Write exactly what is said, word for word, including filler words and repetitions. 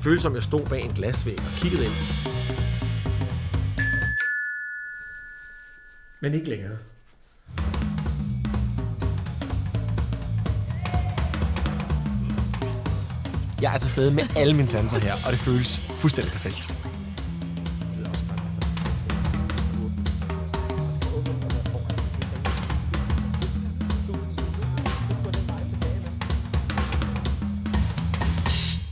føles som, jeg stod bag en glasvæg og kiggede ind. Men ikke længere. Jeg er til stede med alle mine sanser her, og det føles fuldstændig perfekt.